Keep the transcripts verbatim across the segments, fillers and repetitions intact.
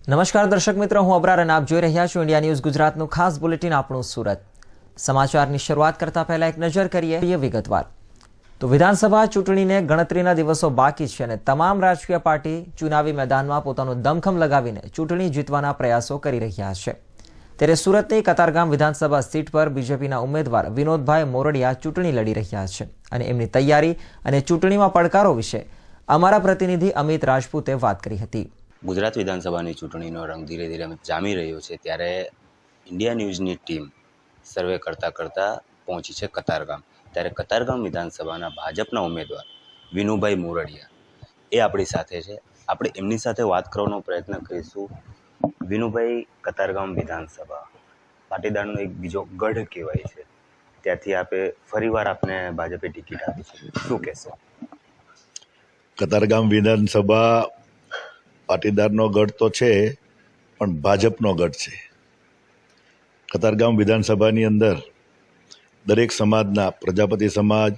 નમસ્કાર દર્શક મિત્રો, હું અબરાર અને આપ જોઈ રહ્યા છો ઇન્ડિયા ન્યૂઝ ગુજરાતનું ખાસ બુલેટિન આપણું સુરત. સમાચારની શરૂઆત કરતા પહેલા એક નજર કરીએ વિગતવાર. તો વિધાનસભા ચૂંટણીને ગણતરીના દિવસો બાકી છે અને તમામ રાજકીય પાર્ટી ચુનાવી મેદાનમાં પોતાનું દમખમ લગાવીને ચૂંટણી જીતવાના પ્રયાસો કરી રહ્યા છે. ત્યારે સુરતની કતારગામ વિધાનસભા સીટ પર બીજેપીના ઉમેદવાર વિનોદભાઈ મોરડિયા ચૂંટણી લડી રહ્યા છે અને એમની તૈયારી અને ચૂંટણીમાં પડકારો વિશે અમારા પ્રતિનિધિ અમિત રાજપૂતે વાત કરી હતી. ગુજરાત વિધાનસભાની ચૂંટણીનો રંગ ધીરે ધીરે જામી રહ્યો છે ત્યારે ઇન્ડિયા ન્યૂઝની ટીમ સર્વે કરતાં કરતાં પહોંચી છે કતારગામ. ત્યારે કતારગામ વિધાનસભાના ભાજપના ઉમેદવાર વિનુભાઈ મોરડિયા એ આપણી સાથે છે. આપણે એમની સાથે વાત કરવાનો પ્રયત્ન કરીશું. વિનુભાઈ, કતારગામ વિધાનસભા પાટીદારનો એક બીજો ગઢ કહેવાય છે, ત્યાંથી આપે ફરીવાર આપને ભાજપે ટિકિટ આપી છે, શું કહેશો? કતારગામ વિધાનસભા પાટીદારનો ગઢ તો છે, પણ ભાજપનો ગઢ છે. કતારગામ વિધાનસભાની અંદર દરેક સમાજના, પ્રજાપતિ સમાજ,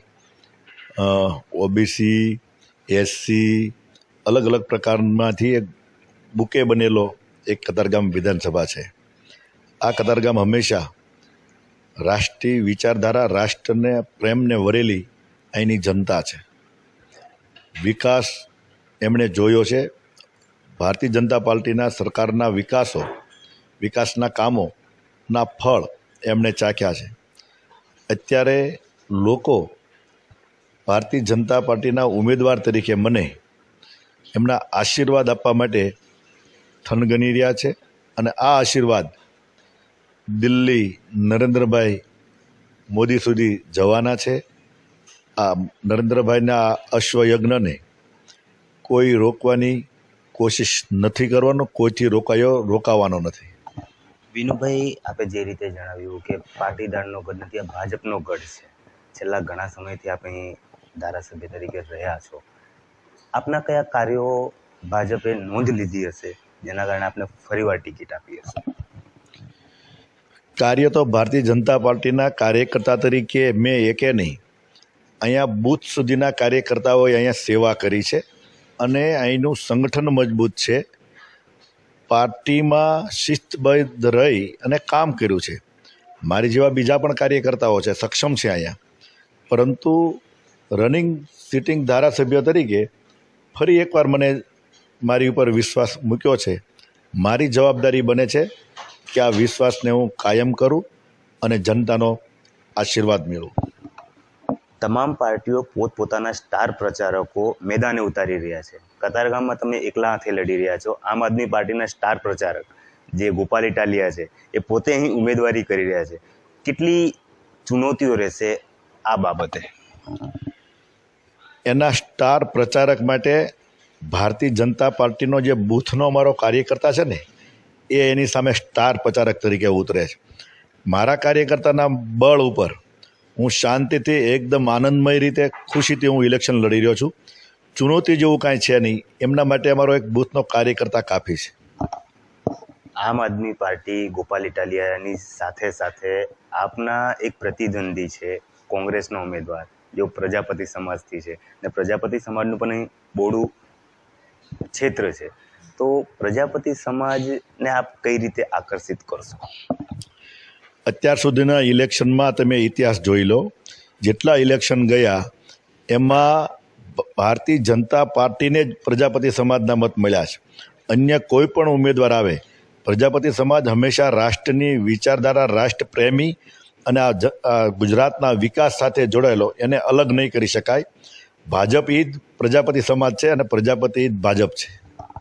ઓબીસી, એસસી, અલગ અલગ પ્રકારમાંથી એક બુકે બનેલો એક કતારગામ વિધાનસભા છે. આ કતારગામ હંમેશા રાષ્ટ્રીય વિચારધારા, રાષ્ટ્રને પ્રેમને વરેલી અહીંની જનતા છે. વિકાસ એમણે જોયો છે. ભારતીય જનતા પાર્ટીના સરકારના વિકાસો, વિકાસના કામોના ફળ એમણે ચાખ્યા છે. અત્યારે લોકો ભારતીય જનતા પાર્ટીના ઉમેદવાર તરીકે મને એમના આશીર્વાદ આપવા માટે થનગની રહ્યા છે અને આ આશીર્વાદ દિલ્હી નરેન્દ્રભાઈ મોદી સુધી જવાના છે. આ નરેન્દ્રભાઈના અશ્વયજ્ઞને કોઈ રોકવાની કોશિશ નથી કરવાનો, કોઈથી રોકાયો રોકાવાનો નથી. વિનુભાઈ, આપે જે રીતે જણાવ્યું કે પાટીદારનો ગઢ નથી, આ ભાજપનો ગઢ છે. છેલ્લા ઘણા સમયથી આપ અહીં ધારાસભ્ય તરીકે રહ્યા છો. આપના કયા કાર્યો ભાજપે નોંધ લીધી હશે જેના કારણે આપને ફરીવાર ટિકિટ આપી હશે? કાર્ય તો ભારતીય જનતા પાર્ટીના કાર્યકર્તા તરીકે મેં એકે નહીં, અહીંયા બૂથ સુધીના કાર્યકર્તાઓએ અહીંયા સેવા કરી છે અને અહીંનું સંગઠન મજબૂત છે. પાર્ટીમાં શિસ્તબદ્ધ રહી અને કામ કર્યું છે. મારી જેવા બીજા પણ કાર્યકર્તાઓ છે, સક્ષમ છે અહીંયા, પરંતુ રનિંગ સિટિંગ ધારાસભ્ય તરીકે ફરી એકવાર મને મારી ઉપર વિશ્વાસ મૂક્યો છે. મારી જવાબદારી બને છે કે આ વિશ્વાસને હું કાયમ કરું અને જનતાનો આશીર્વાદ મેળવું. તમામ પાર્ટીઓ પોતપોતાના સ્ટાર પ્રચારકો મેદાને ઉતારી રહ્યા છે. કતારગામમાં તમે એકલા હાથે લડી રહ્યા છો. આમ આદમી પાર્ટીના સ્ટાર પ્રચારક જે ગોપાલ ઇટાલિયા છે એ પોતે અહીં ઉમેદવારી કરી રહ્યા છે. કેટલી ચુનૌતીઓ રહેશે આ બાબતે? એના સ્ટાર પ્રચારક માટે ભારતીય જનતા પાર્ટીનો જે બૂથનો અમારો કાર્યકર્તા છે ને, એ એની સામે સ્ટાર પ્રચારક તરીકે ઉતરે છે. મારા કાર્યકર્તાના બળ ઉપર હું શાંતિથી, એકદમ આનંદમય રીતે, ખુશીથી હું ઇલેક્શન લડી રહ્યો છું. ચુનૌતી જેવું કાંઈ છે નહીં. એમના માટે અમારો એક બૂથનો કાર્યકર્તા કાફી છે. આમ આદમી પાર્ટી ગોપાલ ઇટાલિયાની સાથે સાથે આપના એક પ્રતિદ્વંદી છે કોંગ્રેસના ઉમેદવાર, જેઓ પ્રજાપતિ સમાજથી છે ને પ્રજાપતિ સમાજનું પણ અહીં બોડું ક્ષેત્ર છે. તો પ્રજાપતિ સમાજને આપ કઈ રીતે આકર્ષિત કરશો? અત્યાર સુધીના ઇલેક્શનમાં તમે ઇતિહાસ જોઈ લો. જેટલા ઇલેક્શન ગયા એમાં ભારતીય જનતા પાર્ટીને જ પ્રજાપતિ સમાજના મત મળ્યા છે. અન્ય કોઈ પણ ઉમેદવાર આવે, પ્રજાપતિ સમાજ હંમેશા રાષ્ટ્રની વિચારધારા, રાષ્ટ્રપ્રેમી અને આ ગુજરાતના વિકાસ સાથે જોડાયેલો, એને અલગ નહીં કરી શકાય. ભાજપ એ જ પ્રજાપતિ સમાજ છે અને પ્રજાપતિ એ જ ભાજપ છે.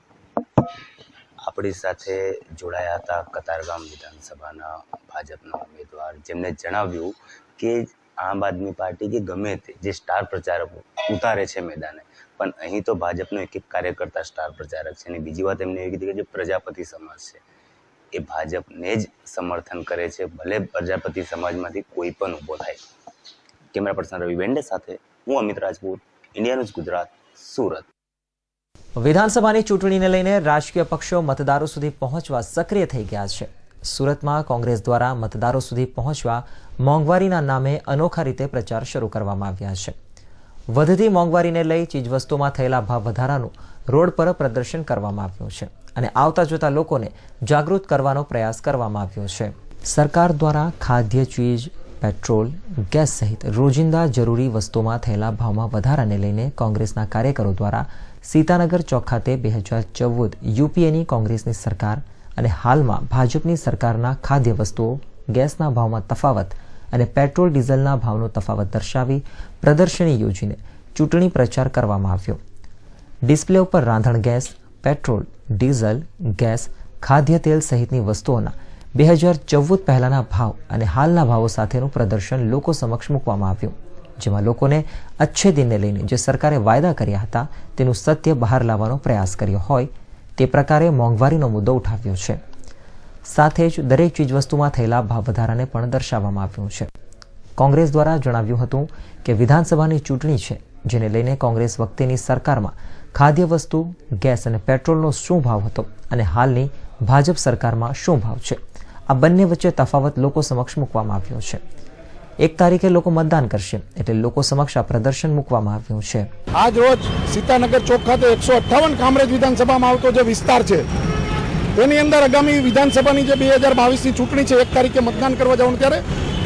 આપણી સાથે જોડાયા હતા કતારગામ વિધાનસભાના ભાજપના ઉમેદવાર, જેમને જણાવ્યું કે આમ આદમી પાર્ટી કે ગમે તે જે સ્ટાર પ્રચારકો ઉતારે છે મેદાને, પણ અહીં તો ભાજપનો એક એક કાર્યકર્તા સ્ટાર પ્રચારક છે. અને બીજી વાત એમને એવી કીધી કે જે પ્રજાપતિ સમાજ છે એ ભાજપને જ સમર્થન કરે છે, ભલે પ્રજાપતિ સમાજમાંથી કોઈ પણ ઊભો થાય. કેમેરા પર્સન રવિ વેન્ડે સાથે હું અમિત રાજપૂત, ઇન્ડિયા ન્યૂઝ ગુજરાત, સુરત. વિધાનસભાની ચૂંટણીને લઈને રાજકીય પક્ષો મતદારો સુધી પહોંચવા સક્રિય થઈ ગયા છે. સુરતમાં કોંગ્રેસ દ્વારા મતદારો સુધી પહોંચવા મોંઘવારીના નામે અનોખા રીતે પ્રચાર શરૂ કરવામાં આવ્યા છે. વધતી મોંઘવારીને લઈ ચીજવસ્તુમાં થયેલા ભાવ વધારાનું રોડ પર પ્રદર્શન કરવામાં આવ્યું છે અને આવતા જતા લોકોને જાગૃત કરવાનો પ્રયાસ કરવામાં આવ્યો છે. સરકાર દ્વારા ખાદ્ય ચીજ, પેટ્રોલ, ગેસ સહિત રોજિંદા જરૂરી વસ્તુઓમાં થયેલા ભાવમાં વધારાને લઈને કોંગ્રેસના કાર્યકરો દ્વારા સીતાનગર ચોક ખાતે બે હજાર ચૌદ યુપીએની કોંગ્રેસની સરકાર અને હાલમાં ભાજપની સરકારના ખાદ્ય વસ્તુઓ, ગેસના ભાવમાં તફાવત અને પેટ્રોલ ડીઝલના ભાવનો તફાવત દર્શાવી પ્રદર્શની યોજીને ચૂંટણી પ્રચાર કરવામાં આવ્યો. ડિસ્પ્લે ઉપર રાંધણ ગેસ, પેટ્રોલ, ડીઝલ, ગેસ, ખાદ્ય તેલ સહિતની વસ્તુઓના બે હજાર ચૌદ પહેલાના ભાવ અને હાલના ભાવો સાથેનું પ્રદર્શન લોકો સમક્ષ મૂકવામાં આવ્યું, જેમાં લોકોને અચ્છે દિનને લઈને જે સરકારે વાયદા કર્યા હતા તેનું સત્ય બહાર લાવવાનો પ્રયાસ કર્યો હોય તે પ્રકારે મોંઘવારીનો મુદ્દો ઉઠાવ્યો છે. સાથે જ દરેક ચીજવસ્તુમાં થયેલા ભાવ વધારાને પણ દર્શાવવામાં આવ્યું છે. કોંગ્રેસ દ્વારા જણાવ્યું હતું કે વિધાનસભાની ચૂંટણી છે, જેને લઈને કોંગ્રેસ વખતેની સરકારમાં ખાદ્ય વસ્તુ, ગેસ અને પેટ્રોલનો શું ભાવ હતો અને હાલની ભાજપ સરકારમાં શું ભાવ છે, આ બંને વચ્ચે તફાવત લોકો સમક્ષ મૂકવામાં આવ્યો છે. એક તારીખે લોકો મતદાન કરશે એટલે લોકો સમક્ષ આ પ્રદર્શન મૂકવામાં આવ્યું છે. આજ રોજ સીતાનગર ચોક ખાતે એકસો અઠ્ઠાવન કામરેજ વિધાનસભામાં આવતો જે વિસ્તાર છે તેની અંદર આગામી વિધાનસભાની જે બે હજાર બાવીસની ચૂંટણી છે, એક તારીખે મતદાન કરવા જવાનું, ત્યારે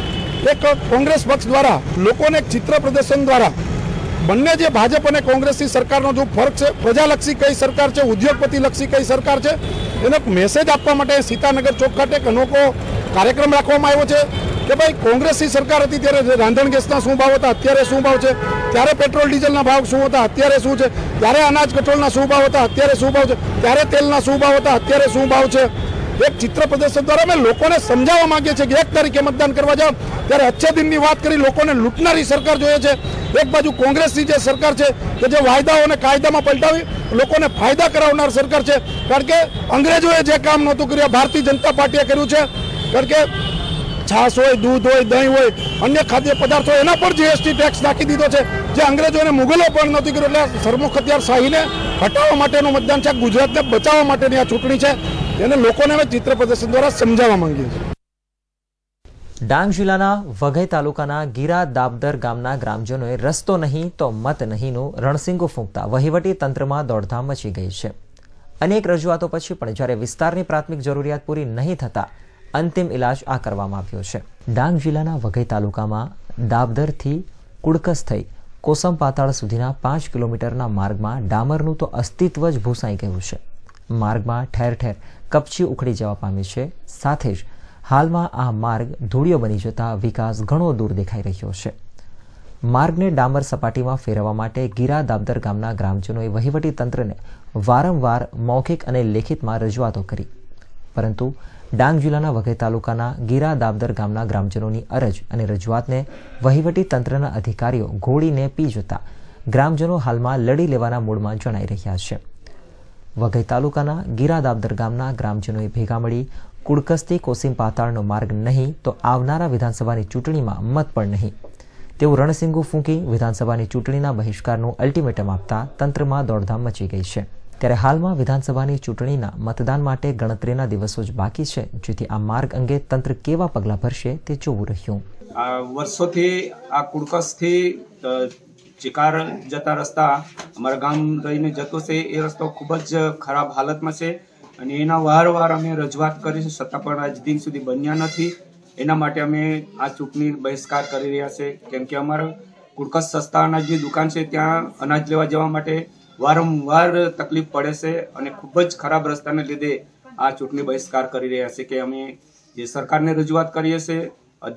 એક કોંગ્રેસ પક્ષ દ્વારા લોકોને એક ચિત્ર પ્રદર્શન દ્વારા બંને જે ભાજપ અને કોંગ્રેસની સરકારનો જો ફરક છે, પ્રજાલક્ષી કઈ સરકાર છે, ઉદ્યોગપતિલક્ષી કઈ સરકાર છે, એનો મેસેજ આપવા માટે સીતાનગર ચોક ખાતે એક અનોખો કાર્યક્રમ રાખવામાં આવ્યો છે કે ભાઈ કોંગ્રેસની સરકાર હતી ત્યારે રાંધણ ગેસના શું ભાવ હતા, અત્યારે શું ભાવ છે, ત્યારે પેટ્રોલ ડીઝલના ભાવ શું હતા, અત્યારે શું છે, ત્યારે અનાજ કઠોળના શું ભાવ હતા, અત્યારે શું ભાવ છે, ત્યારે તેલના શું ભાવ હતા, અત્યારે શું ભાવ છે. એક ચિત્ર પ્રદર્શન દ્વારા અમે લોકોને સમજાવવા માંગીએ છીએ કે એક તારીખે મતદાન કરવા જાઓ ત્યારે અચ્છે દિનની વાત કરી લોકોને લૂંટનારી સરકાર જોઈએ છે. એક બાજુ કોંગ્રેસની જે સરકાર છે કે જે વાયદાઓને કાયદામાં પલટાવી લોકોને ફાયદા કરાવનાર સરકાર છે. કારણ કે અંગ્રેજોએ જે કામ નહોતું કર્યું ભારતીય જનતા પાર્ટીએ કર્યું છે. કારણ કે છાશ હોય, દૂધ હોય, દહીં હોય, અન્ય ખાદ્ય પદાર્થો એના પર જીએસટી ટેક્સ નાખી દીધો છે, જે અંગ્રેજોને મુગલો પણ નહોતી કર્યું. એટલે સરમુખ હથિયાર શાહીને હટાવવા માટેનું મતદાન છે, ગુજરાતને બચાવવા માટેની આ ચૂંટણી છે, એને લોકોને અમે ચિત્ર પ્રદર્શન દ્વારા સમજાવવા માંગીએ છીએ. ડાંગ જિલ્લાના વઘઈ તાલુકાના ગીરા દાબદર ગામના ગ્રામજનોએ રસ્તો નહીં તો મત નહીંનું રણસિંગો ફૂંકતા વહીવટી તંત્રમાં દોડધામ મચી ગઈ છે. અનેક રજૂઆતો પછી પણ જ્યારે વિસ્તારની પ્રાથમિક જરૂરિયાત પૂરી નહીં થતા અંતિમ ઇલાજ આ કરવામાં આવ્યો છે. ડાંગ જિલ્લાના વઘઈ તાલુકામાં દાબદરથી કુડકસ થઈ કોસમ પાતાળ સુધીના પાંચ કિલોમીટરના માર્ગમાં ડામરનું તો અસ્તિત્વ જ ભૂસાઈ ગયું છે. માર્ગમાં ઠેર ઠેર કપચી ઉખડી જવા પામી છે. સાથે જ હાલમાં આ માર્ગ ધૂળિયો બની જતા વિકાસ ઘણો દૂર દેખાઈ રહ્યો છે. માર્ગને ડામર સપાટીમાં ફેરવવા માટે ગીરા દાબદર ગામના ગ્રામજનોએ વહીવટી તંત્રને વારંવાર મૌખિક અને લેખિતમાં રજૂઆતો કરી, પરંતુ ડાંગ જિલ્લાના વઘઈ તાલુકાના ગીરા દાબદર ગામના ગ્રામજનોની અરજ અને રજૂઆતને વહીવટી તંત્રના અધિકારીઓ ઘોડીને પી જતા ગ્રામજનો હાલમાં લડી લેવાના મૂડમાં જણાઈ રહ્યા છે. વઘઈ તાલુકાના ગીરા દાબદર ગામના ગ્રામજનોએ ભેગા મળી કુડકસથી કોસીમ પાતાળનો માર્ગ નહીં તો આવનારા વિધાનસભાની ચૂંટણીમાં મત પણ નહીં તેવું રણસિંગુ ફૂંકી વિધાનસભાની ચૂંટણીના બહિષ્કારનું અલ્ટિમેટમ આપતા તંત્રમાં દોડધામ મચી ગઈ છે. ત્યારે હાલમાં વિધાનસભાની ચૂંટણીના મતદાન માટે ગણતરીના દિવસો જ બાકી છે, જેથી આ માર્ગ અંગે તંત્ર કેવા પગલાં ભરશે તે જોવું રહ્યું. વર્ષોથી આ કુડકસથી ચિકાર જતા રસ્તા અમારા ગામ રહીને જતો છે, એ રસ્તો ખૂબ જ ખરાબ હાલતમાં છે અને એના વારંવાર અમે રજૂઆત કરી છતાં પણ આજ દિન સુધી બન્યા નથી. એના માટે અમે આ ચૂંટણી બહિષ્કાર કરી રહ્યા છે, કેમ કે અમારા કુડકસ સસ્તા અનાજની દુકાન છે, ત્યાં અનાજ લેવા જવા માટે વારંવાર તકલીફ પડે છે અને ખૂબ જ ખરાબ રસ્તાને લીધે આ ચૂંટણી બહિષ્કાર કરી રહ્યા છે. કે અમે જે સરકારને રજૂઆત કરીએ છીએ,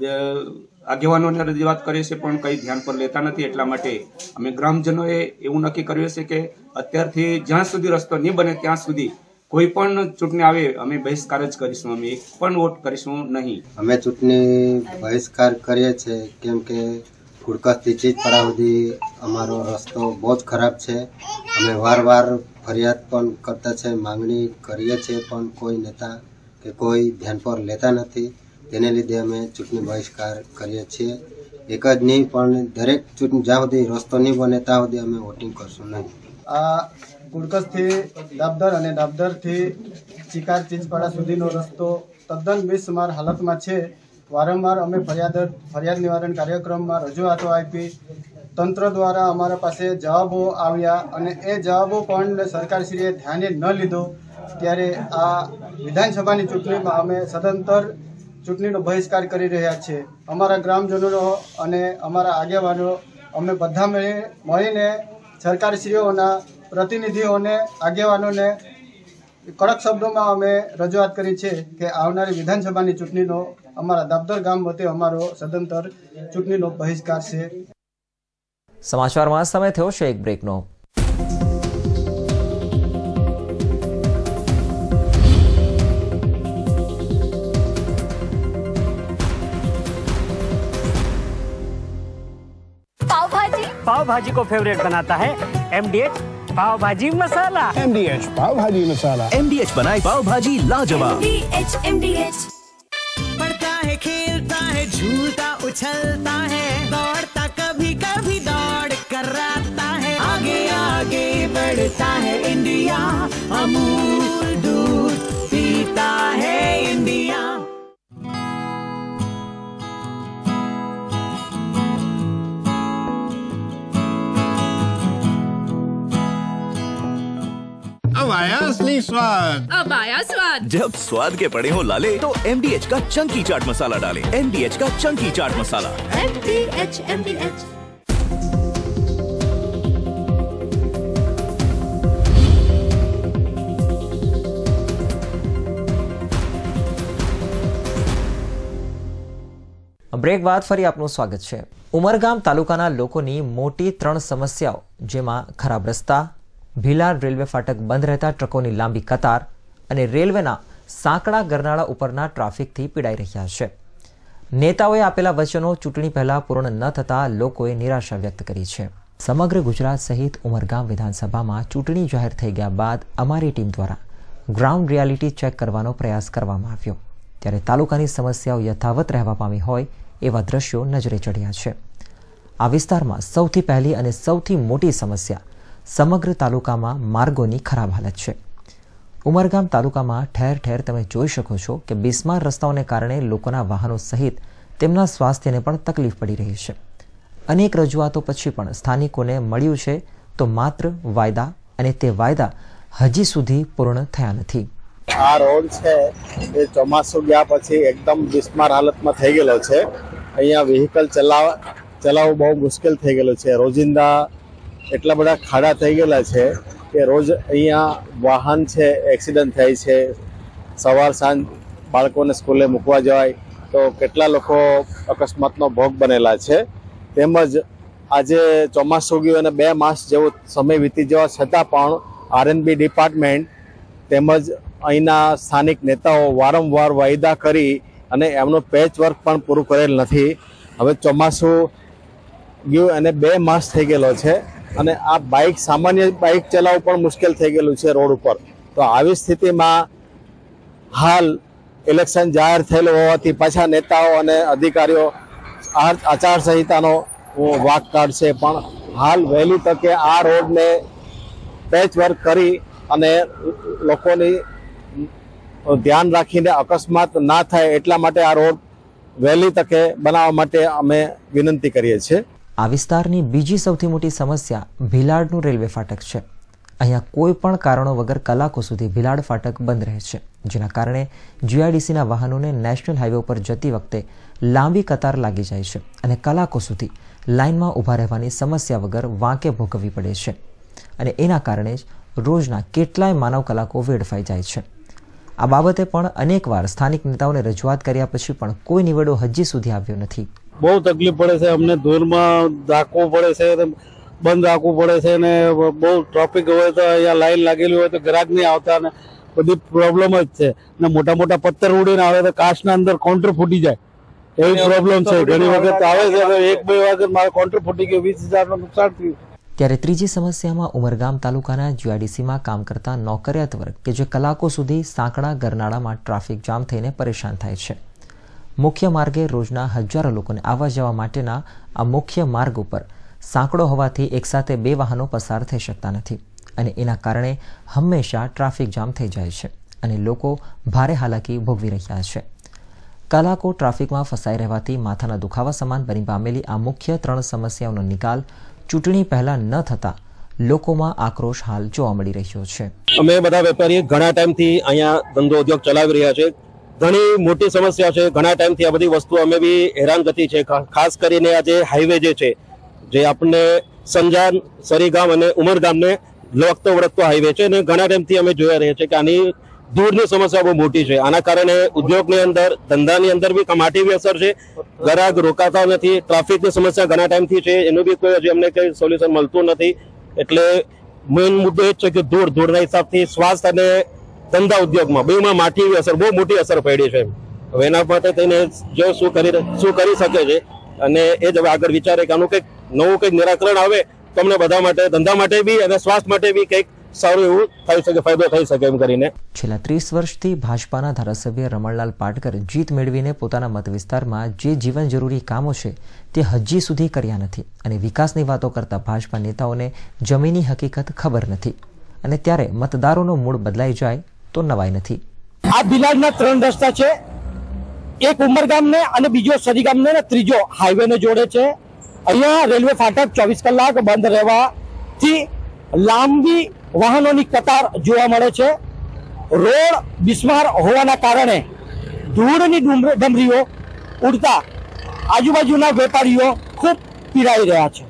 આગેવાનોને રજૂઆત કરીએ છીએ, પણ કંઈ ધ્યાન પર લેતા નથી. એટલા માટે અમે ગ્રામજનોએ એવું નક્કી કર્યું છે કે અત્યારથી જ્યાં સુધી રસ્તો નહીં બને ત્યાં સુધી કોઈ પણ ચૂંટણી આવે અમે બહિષ્કાર જ કરીશું, અમે એક પણ વોટ કરીશું નહીં. અમે ચૂંટણી બહિષ્કાર કરીએ છીએ કેમ કે કુડકસથી ચીજપડા સુધી અમારો રસ્તો બહુ જ ખરાબ છે. અમે વાર વાર ફરિયાદ પણ કરતા છે, માંગણી કરીએ છીએ, પણ કોઈ નેતા કે કોઈ ધ્યાન પર લેતા નથી. તેને લીધે અમે ચૂંટણી બહિષ્કાર કરીએ છીએ. એક જ નહીં પણ દરેક ચૂંટણી જ્યાં સુધી રસ્તો નહીં બને ત્યાં સુધી અમે વોટિંગ કરશું નહીં. આ કુડકસથી દાબદર અને દાબદરથી ચિકાર ચીજપાડા સુધીનો રસ્તો તદ્દન બેસમાર હાલતમાં છે. વારંવાર અમે ફરિયાદ ફરિયાદ નિવારણ કાર્યક્રમમાં રજૂઆતો આપી, તંત્ર દ્વારા અમારા પાસે જવાબો આવ્યા અને એ જવાબો પણ સરકારશ્રીએ ધ્યાને ન લીધો. ત્યારે આ વિધાનસભાની ચૂંટણીમાં અમે સદંતર ચૂંટણીનો બહિષ્કાર કરી રહ્યા છીએ. અમારા ગ્રામજનો અને અમારા આગેવાનો અમે બધા મળીને સરકારશ્રીઓના પ્રતિનિધિઓને આગેવાનોને કડક શબ્દોમાં અમે રજૂઆત કરી છે કે આવનારી વિધાનસભાની ચૂંટણીનો અમારા દાબદર ગામ વતી અમારો સદંતર ચૂંટણીનો બહિષ્કાર છે. સમાચારમાં સમય થયો છે એક બ્રેકનો. पाव भाजी पाव भाजी को फेवरेट बनाता है एमडीएच पाव भाजी मसाला. एमडीएच पाव भाजी मसाला. एमडीएच बनाए पाव भाजी लाजवाब. एमडीएच एमडीएच बढ़ता है खेलता है झूलता उछलता है दौड़ता कभी कभी दौड़ कराता है आगे आगे बढ़ता है इंडिया अमूल दूध पीता है इंडिया. अब आया असली स्वाद. अब आया स्वाद. जब स्वाद के पड़े हो लाले तो एमडीएच का चंकी चाट मसाला डालें. एमडीएच का chunky chaat masala. MDH MDH break બાદ ફરી આપનું સ્વાગત છે. ઉમરગામ તાલુકાના લોકોની મોટી ત્રણ સમસ્યાઓ, જેમાં ખરાબ રસ્તા, ભીલાડ રેલવે ફાટક બંધ રહેતા ટ્રકોની લાંબી કતાર અને રેલવેના સાંકડા ગરનાળા ઉપરના ટ્રાફિકથી પીડાઈ રહ્યા છે. નેતાઓએ આપેલા વચનો ચૂંટણી પહેલા પૂર્ણ ન થતા લોકોએ નિરાશા વ્યક્ત કરી છે. સમગ્ર ગુજરાત સહિત ઉમરગામ વિધાનસભામાં ચૂંટણી જાહેર થઈ ગયા બાદ અમારી ટીમ દ્વારા ગ્રાઉન્ડ રિયાલિટી ચેક કરવાનો પ્રયાસ કરવામાં આવ્યો, ત્યારે તાલુકાની સમસ્યાઓ યથાવત રહેવા પામી હોય એવા દ્રશ્યો નજરે ચડ્યા છે. આ વિસ્તારમાં સૌથી પહેલી અને સૌથી મોટી સમસ્યા સમગ્ર તાલુકામાં માર્ગોની ખરાબ હાલત છે. ઉમરગામ તાલુકામાં ઠેર ઠેર તમે જોઈ શકો છો કે બિસ્માર રસ્તાઓને કારણે લોકોના વાહનો સહિત તેમના સ્વાસ્થ્યને પણ તકલીફ પડી રહી છે. અનેક રજૂઆતો પછી પણ સ્થાનિકોને મળ્યું છે તો માત્ર વાયદા, અને તે વાયદા હજી સુધી પૂર્ણ થયા નથી. આ રોડ છે એ ચોમાસું ગયા પછી એકદમ બિસ્માર હાલતમાં થઈ ગયેલો છે. અહીંયા વ્હીકલ ચલાવ ચલાવવું બહુ મુશ્કેલ થઈ ગયેલું છે. રોજિંદા એટલા બધા ખાડા થઈ ગયેલા છે કે રોજ અહીંયા વાહન છે એક્સિડન્ટ થાય છે. સવાર સાંજ બાળકોને સ્કૂલે મૂકવા જવાય તો કેટલા લોકો અકસ્માતનો ભોગ બનેલા છે. તેમજ આજે ચોમાસું ગયું અને બે માસ જેવો સમય વીતી જવા છતાં પણ આરએનબી ડિપાર્ટમેન્ટ તેમજ અહીંના સ્થાનિક નેતાઓ વારંવાર વાયદા કરી અને એમનું પેચ વર્ક પણ પૂરું કરેલ નથી. હવે ચોમાસું ગયું અને બે માસ થઈ ગયેલો છે અને આ બાઇક સામાન્ય બાઇક ચલાવવું પણ મુશ્કેલ થઈ ગયેલું છે રોડ ઉપર. તો આવી સ્થિતિમાં હાલ ઇલેક્શન જાહેર થયેલું હોવાથી પાછા નેતાઓ અને અધિકારીઓ આચારસંહિતાનો વાક કાઢશે, પણ હાલ વહેલી તકે આ રોડને પેચ વર્ક કરી અને લોકોની ધ્યાન રાખીને અકસ્માત ના થાય એટલા માટે આ રોડ વહેલી તકે બનાવવા માટે અમે વિનંતી કરીએ છીએ. આ વિસ્તારની બીજી સૌથી મોટી સમસ્યા ભીલાડનું રેલવે ફાટક છે. અહીંયા કોઈ પણ કારણો વગર કલાકો સુધી ભીલાડ ફાટક બંધ રહે છે, જેના કારણે જીઆઈડીસીના વાહનોને નેશનલ હાઈવે ઉપર જતી વખતે લાંબી કતાર લાગી જાય છે અને કલાકો સુધી લાઇનમાં ઊભા રહેવાની સમસ્યા વગર વાંકે ભોગવવી પડે છે, અને એના કારણે જ રોજના કેટલાય માનવ કલાકો વેડફાઈ જાય છે. આ બાબતે પણ અનેકવાર સ્થાનિક નેતાઓને રજૂઆત કર્યા પછી પણ કોઈ નિવેડો હજી સુધી આવ્યો નથી. બહુ તકલીફ પડે છે અમને. ધૂળમાં રાખવું પડે છે, બંધ રાખવું પડે છે અને બહુ ટ્રાફિક હોય તો અહીંયા લાઈન લાગેલી હોય તો ગ્રાહક નહીં આવતા અને બધી પ્રોબ્લેમ જ છે. અને મોટા મોટા પથ્થર ઉડીને આવે તો કાચના અંદર કાઉન્ટર ફૂટી જાય એવી પ્રોબ્લેમ છે. ઘણી વખત આવે છે એક બે વખત મારે કાઉન્ટર ફૂટી ગયું, વીસ હજારનું નુકસાન થયું. ત્યારે ત્રીજી સમસ્યામાં ઉમરગામ તાલુકાના જીઆઈડીસીમાં કામ કરતા નોકરિયાત વર્ગ કે જે કલાકો સુધી સાંકડા ગરનાળામાં ટ્રાફિક જામ થઈને પરેશાન થાય છે. મુખ્ય માર્ગે રોજના હજારો લોકોને આવવા જવા માટેના આ મુખ્ય માર્ગ ઉપર સાંકડો હોવાથી એકસાથે બે વાહનો પસાર થઈ શકતા નથી, અને એના કારણે હંમેશા ટ્રાફિક જામ થઈ જાય છે અને લોકો ભારે હાલાકી ભોગવી રહ્યા છે. કલાકો ટ્રાફિકમાં ફસાઈ રહેવાથી માથાના દુખાવા સમાન બની પામેલી આ મુખ્ય ત્રણ સમસ્યાઓનો નિકાલ ચૂંટણી પહેલા ન થતા લોકોમાં આક્રોશ હાલ જોવા મળી રહ્યો છે. અમે બધા વેપારી ઘણા ટાઈમથી અહીંયા ધંધો ઉદ્યોગ ચલાવી રહ્યા છે. ઘણી મોટી સમસ્યા છે. ઘણા ટાઈમથી આ બધી વસ્તુ અમે બી હેરાનગતિ છે. ખાસ કરીને આ જે હાઈવે જે છે, જે આપણને સંજાન, સરીગામ અને ઉમરગામને લગતો વળગતો હાઈવે છે, અને ઘણા ટાઈમથી અમે જોયા રહ્યા છીએ કે આની દૂરની સમસ્યા બહુ મોટી છે. આના કારણે ઉદ્યોગની અંદર, ધંધાની અંદર બી કમાટી બી અસર છે. ગ્રાહક રોકાતા નથી. ટ્રાફિકની સમસ્યા ઘણા ટાઈમથી છે, એનું બી કોઈ હજી અમને કંઈ સોલ્યુશન મળતું નથી. એટલે મેઇન મુદ્દો એ જ છે કે ધૂળ ધૂળના હિસાબથી સ્વાસ્થ્ય અને ધંધા ઉદ્યોગમાં બેમાં માઠી અસર, બહુ મોટી અસર પડી છે. હવે એના માટે થઈને જો શું કરી શું કરી શકે છે, અને એ જ હવે આગળ વિચારે કે આનું કંઈક નવું કંઈક નિરાકરણ આવે તો અમને બધા માટે, ધંધા માટે બી અને સ્વાસ્થ્ય માટે બી કંઈક સારું એવું થઈ શકે, ફાયદો થઈ શકે એમ કરીને. છેલ્લા ત્રીસ વર્ષથી ભાજપાના ધારાસભ્ય રમણલાલ પાટકર જીત મેળવીને પોતાના મત વિસ્તારમાં જે જીવન જરૂરી કામો છે તે હજી સુધી કર્યા નથી, અને વિકાસની વાતો કરતા ભાજપા નેતાઓને જમીની હકીકત ખબર નથી, અને ત્યારે મતદારોનો મૂડ બદલાઈ જાય તો નવાઈ નથી. આ બિલાડના ત્રણ રસ્તા છે. એક ઉમરગામને અને બીજો સરીગામને ને ત્રીજો હાઈવે ને જોડે છે. અહીંયા રેલવે ફાટક ચોવીસ કલાક બંધ રહેવાથી લાંબી વાહનોની કતાર જોવા મળે છે. રોડ બિસ્માર હોવાના કારણે ધૂળની ડમરીઓ ઉડતા આજુબાજુના વેપારીઓ ખૂબ પીડાઈ રહ્યા છે.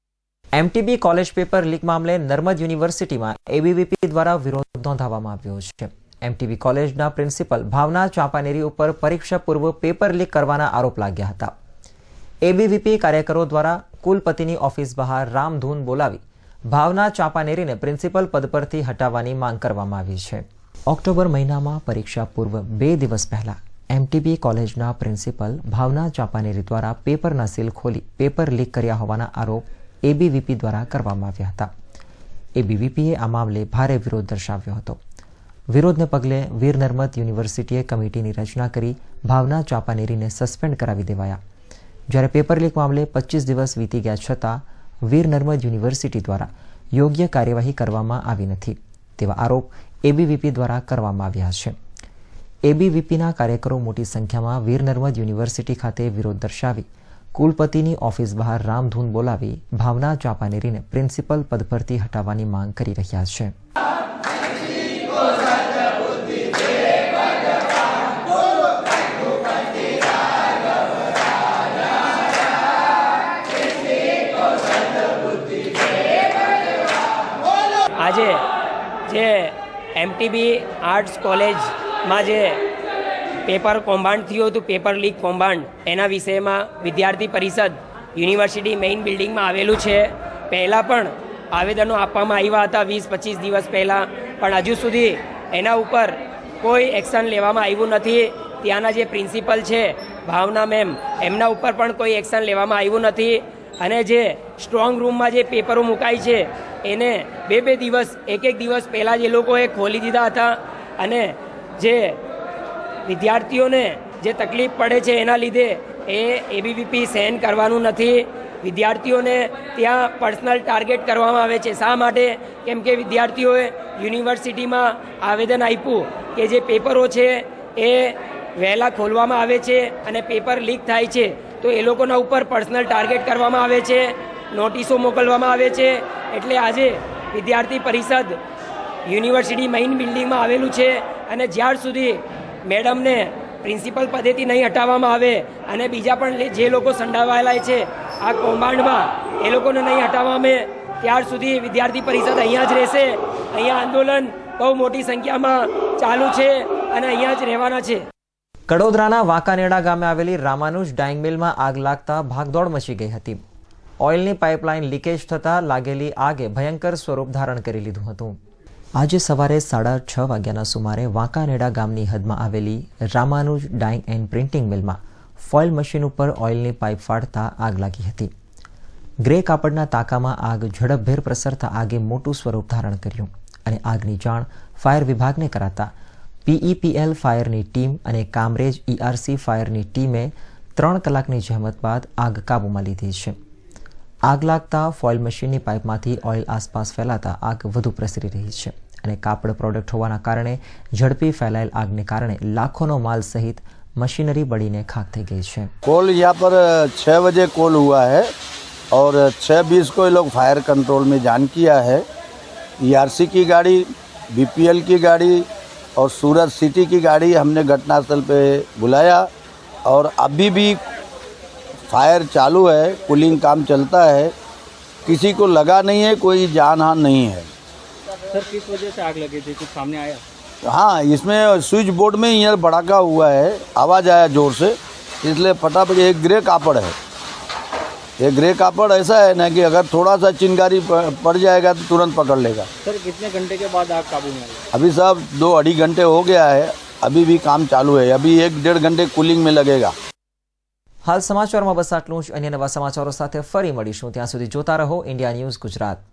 એમટીબી કોલેજ પેપર લીક મામલે નર્મદ યુનિવર્સિટીમાં એબીવીપી દ્વારા વિરોધ નોંધાવવામાં આવ્યો છે. એમટીબી કોલેજના પ્રિન્સિપલ ભાવના ચાંપાનેરી ઉપર પરીક્ષા પૂર્વ પેપર લીક કરવાના આરોપ લાગ્યા હતા. એબીવીપી કાર્યકરો દ્વારા કુલપતિની ઓફિસ બહાર રામધૂન બોલાવી ભાવના ચાંપાનેરીને પ્રિન્સિપલ પદ પરથી હટાવવાની માંગ કરવામાં આવી છે. ઓક્ટોબર મહિનામાં પરીક્ષા પૂર્વ બે દિવસ પહેલા એમટીબી કોલેજના પ્રિન્સિપલ ભાવના ચાંપાનેરી દ્વારા પેપરના સીલ ખોલી પેપર લીક કર્યા હોવાના આરોપ એબીવીપી દ્વારા કરવામાં આવ્યા હતા. એબીવીપીએ આ મામલે ભારે વિરોધ દર્શાવ્યો હતો. વિરોધને પગલે વીર નર્મદ યુનિવર્સિટીએ કમિટીની રચના કરી ભાવના ચાંપાનેરીને સસ્પેન્ડ કરાવી દેવાયા. જ્યારે પેપર લીક મામલે પચીસ દિવસ વીતી ગયા છતાં વીર નર્મદ યુનિવર્સિટી દ્વારા યોગ્ય કાર્યવાહી કરવામાં આવી નથી તેવા આરોપ એબીવીપી દ્વારા કરવામાં આવ્યા છે. એબીવીપીના કાર્યકરો મોટી સંખ્યામાં વીર નર્મદ યુનિવર્સિટી ખાતે વિરોધ દર્શાવી કુલપતિની ઓફિસ બહાર રામધૂન બોલાવી ભાવના ચાંપાનેરીને પ્રિન્સિપલ પદ પરથી હટાવવાની માંગ કરી રહ્યા છે. આજે જે એમટીબી આર્ટ્સ કોલેજમાં જે પેપર કૌભાંડ થયું હતું, પેપર લીક કૌભાંડ, એના વિષયમાં વિદ્યાર્થી પરિષદ યુનિવર્સિટી મેઇન બિલ્ડિંગમાં આવેલું છે. પહેલાં પણ આવેદનો આપવામાં આવ્યા હતા વીસ પચીસ દિવસ પહેલાં, પણ હજુ સુધી એના ઉપર કોઈ એક્શન લેવામાં આવ્યું નથી. ત્યાંના જે પ્રિન્સિપલ છે ભાવના મેમ, એમના ઉપર પણ કોઈ એક્શન લેવામાં આવ્યું નથી. અને જે સ્ટ્રોંગ રૂમમાં જે પેપરો મુકાય છે એને બે બે દિવસ, એક એક દિવસ પહેલાં જે લોકોએ ખોલી દીધા હતા, અને જે વિદ્યાર્થીઓને જે તકલીફ પડે છે એના લીધે એ એબીવીપી સહન કરવાનું નથી. વિદ્યાર્થીઓને ત્યાં પર્સનલ ટાર્ગેટ કરવામાં આવે છે. શા માટે? કેમ કે વિદ્યાર્થીઓએ યુનિવર્સિટીમાં આવેદન આપ્યું કે જે પેપરો છે એ વહેલા ખોલવામાં આવે છે અને પેપર લીક થાય છે, તો એ લોકોના ઉપર પર્સનલ ટાર્ગેટ કરવામાં આવે છે, નોટિસો મોકલવામાં આવે છે. એટલે આજે વિદ્યાર્થી પરિષદ યુનિવર્સિટી મેઇન બિલ્ડિંગમાં આવેલું છે, અને જ્યાર સુધી મેડમને પ્રિન્સિપલ પદેથી નહીં હટાવવામાં આવે અને બીજા પણ જે લોકો સંડોવાયેલા છે આ કૌભાંડમાં એ લોકોને નહીં હટાવવામાં આવે ત્યાર સુધી વિદ્યાર્થી પરિષદ અહીંયા જ રહેશે. અહીંયા આંદોલન બહુ મોટી સંખ્યામાં ચાલુ છે અને અહીંયા જ રહેવાના છે. કડોદરાના વાંકાનેડા ગામે આવેલી રામાનુજ ડાઇંગ મિલમાં આગ લાગતા ભાગદોડ મચી ગઈ હતી. ઓઇલની પાઇપલાઇન લીકેજ થતાં લાગેલી આગે ભયંકર સ્વરૂપ ધારણ કરી લીધું હતું. આજે સવારે સાડા છ વાગ્યાના સુમારે વાંકાનેડા ગામની હદમાં આવેલી રામાનુજ ડાઇંગ એન્ડ પ્રિન્ટિંગ મિલમાં ફોઇલ મશીન ઉપર ઓઇલની પાઇપ ફાટતા આગ લાગી હતી. ગ્રે કાપડના તાકામાં આગ ઝડપભેર પ્રસરતા આગે મોટું સ્વરૂપ ધારણ કર્યું, અને આગની જાણ ફાયર વિભાગને કરાતા પીઈપીએલ ફાયરની ટીમ અને કામરેજ ઈઆરસી ફાયરની ટીમે ત્રણ કલાકની જહેમત બાદ આગ કાબૂમાં લીધી છે. આગ લાગતા ફોઇલ મશીનની પાઇપમાંથી ઓઇલ આસપાસ ફેલાતા આગ વધુ પ્રસરી રહી છે, અને કાપડ પ્રોડક્ટ હોવાના કારણે ઝડપી ફેલાયેલ આગને કારણે લાખોનો માલ સહિત मशीनरी बड़ी ने खाक થઈ ગઈ છે. कॉल यहाँ पर छः बजे कॉल हुआ है और छः बीस को ये लोग फायर कंट्रोल में जान किया है। ईआरसी की गाड़ी, बीपीएल की गाड़ी और सूरत सिटी की गाड़ी हमने घटनास्थल पे बुलाया और अभी भी फायर चालू है, कूलिंग काम चलता है, किसी को लगा नहीं है, कोई जानहानि नहीं है। सर किस वजह से आग लगी थी, कुछ सामने आया? हाँ, इसमें स्विच बोर्ड में यहाँ भड़ाका हुआ है, आवाज़ आया ज़ोर से, इसलिए फटाफट। एक ग्रे कापड़ है, ये ग्रे कापड़ ऐसा है ना कि अगर थोड़ा सा चिंगारी पड़ जाएगा तो तुरंत पकड़ लेगा। सर कितने घंटे के बाद आग काबू में आई? अभी सब दो अढ़ी घंटे हो गया है, अभी भी काम चालू है, अभी एक डेढ़ घंटे कूलिंग में लगेगा। हाल समाचारों में बस आटલું જ। अन्य नवा समाचारों साथे फरी મળીશું, ત્યાં સુધી જોતા રહો इंडिया न्यूज़ गुजरात।